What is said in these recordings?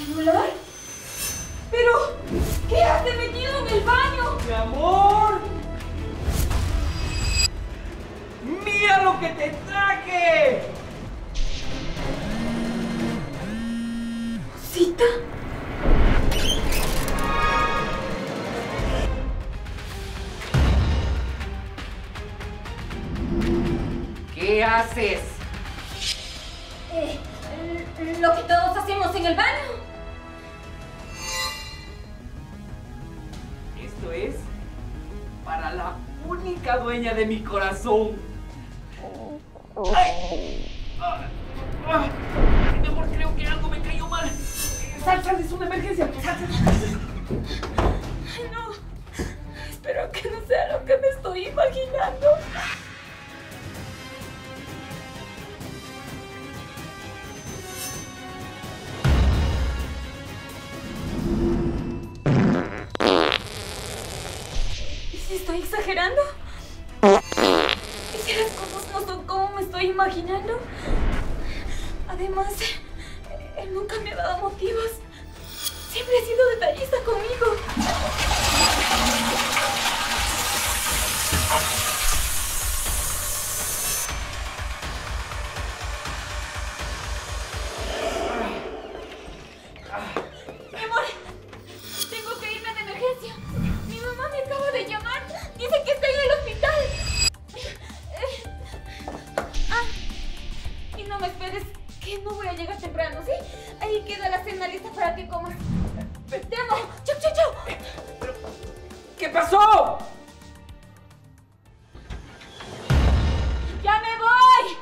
¿Celular? ¿Pero qué hace metido en el baño? ¡Mi amor! ¡Mira lo que te traje! ¿Cita? ¿Qué haces? Lo que todos hacemos en el baño. Esto es para la única dueña de mi corazón. ¡Ay! Mi amor, creo que algo me cayó mal. Sal, es una emergencia. Sal. Ay, no. Espero que no sea lo que me estoy imaginando. ¿Y si estoy exagerando? ¿Y si las cosas no son como me estoy imaginando? Además, él nunca me ha dado motivos. Siempre ha sido detallista conmigo. Mi amor, tengo que irme de emergencia. Mi mamá me acaba de llamar. Dice que está en el hospital. Y no me esperes, que no voy a llegar temprano, ¿sí? Ahí queda la cena lista para que comas. ¡Te amo! ¡Chau! ¿Qué pasó? ¡Ya me voy!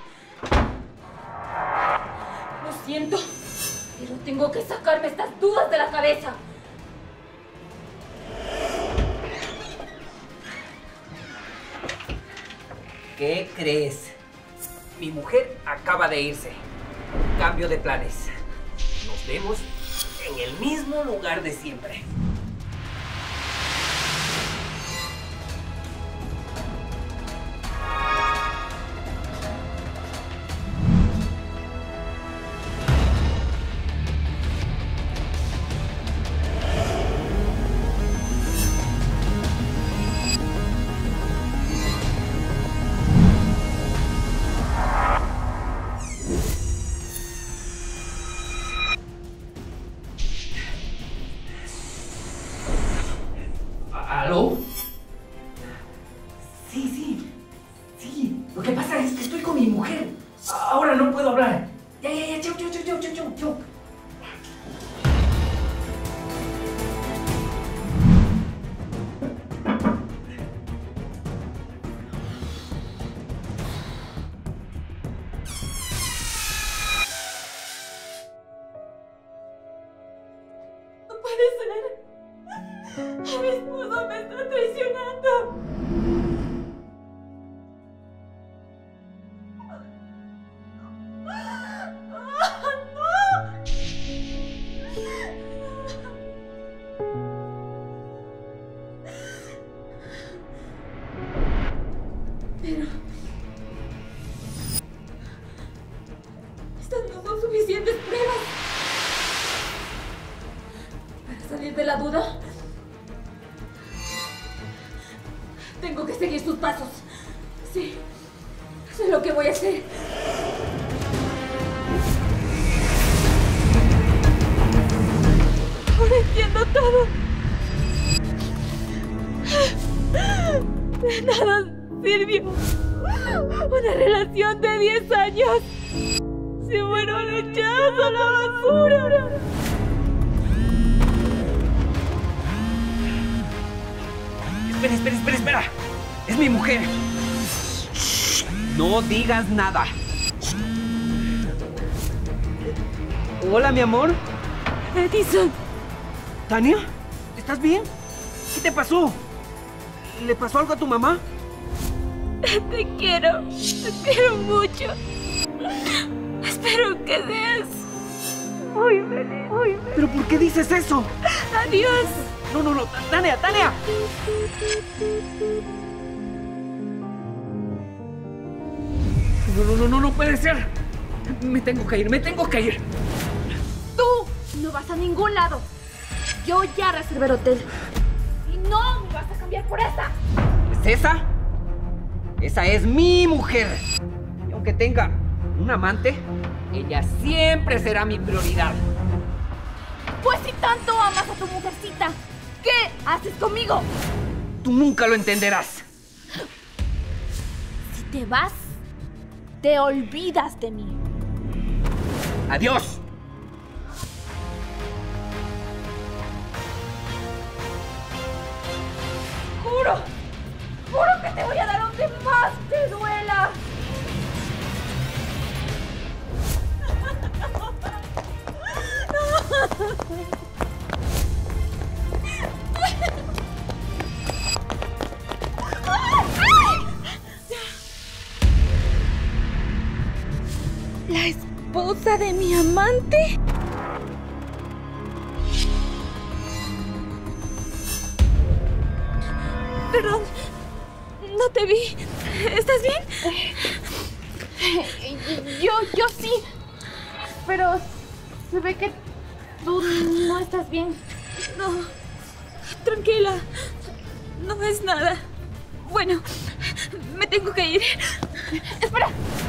Lo siento, pero tengo que sacarme estas dudas de la cabeza. ¿Qué crees? Mi mujer acaba de irse. Cambio de planes. Nos vemos en el mismo lugar de siempre. ¿Aló? Sí. Lo que pasa es que estoy con mi mujer. Ahora no puedo hablar. Ya. Chau. No puede ser. Mi esposo me está traicionando. Pero estas no son suficientes pruebas para salir de la duda. Tengo que seguir sus pasos. Sí, sé lo que voy a hacer. Ahora entiendo todo. De nada sirvió. Una relación de 10 años se fueron echadas a la basura. Espera. Es mi mujer. No digas nada. Hola, mi amor. Edison. ¿Tania? ¿Estás bien? ¿Qué te pasó? ¿Le pasó algo a tu mamá? Te quiero mucho. Espero que seas muy feliz. ¿Pero por qué dices eso? Adiós. No, Tania. No puede ser. Me tengo que ir. Tú No vas a ningún lado. Yo ya reservé el hotel. Y no me vas a cambiar por esa. ¿Es esa? Esa es mi mujer. Y aunque tenga un amante, ella siempre será mi prioridad. Pues si tanto amas a tu mujercita, ¿qué haces conmigo? Tú nunca lo entenderás. Si te vas, te olvidas de mí. ¡Adiós! Juro que te voy a dar donde más te duela. ¿La esposa de mi amante? Perdón, no te vi. ¿Estás bien? Yo sí. Pero se ve que tú no estás bien. No, tranquila. No es nada. Bueno, me tengo que ir. Espera.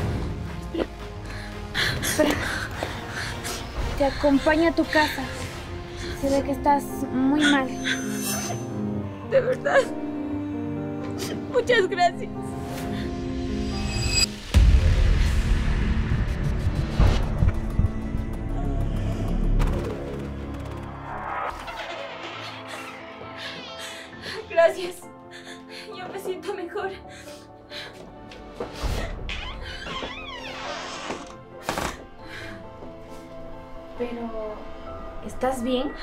Te acompaño a tu casa. Se ve que estás muy mal. ¿De verdad? Muchas gracias. Gracias. Yo me siento mejor. Pero, ¿estás bien?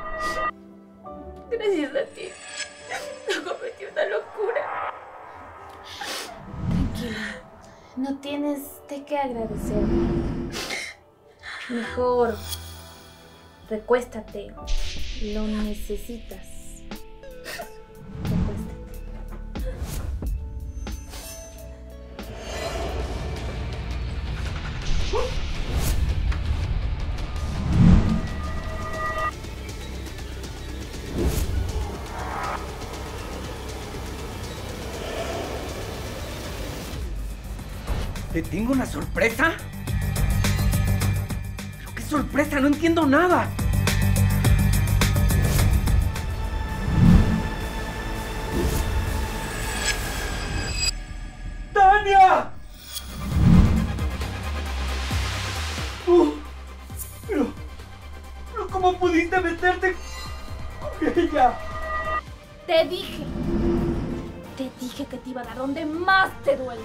Gracias a ti. No cometí una locura. Tranquila. No tienes de qué agradecerme. Mejor recuéstate. Lo necesitas. Recuéstate. ¿Te tengo una sorpresa? ¿Pero qué sorpresa? No entiendo nada. ¡Tania! Pero ¿cómo pudiste meterte con ella? Te dije que te iba a dar donde más te duele.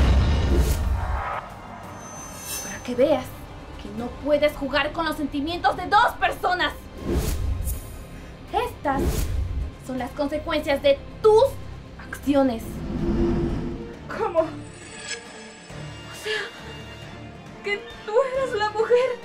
Para que veas que no puedes jugar con los sentimientos de dos personas. Estas son las consecuencias de tus acciones. ¿Cómo? O sea, que tú eras la mujer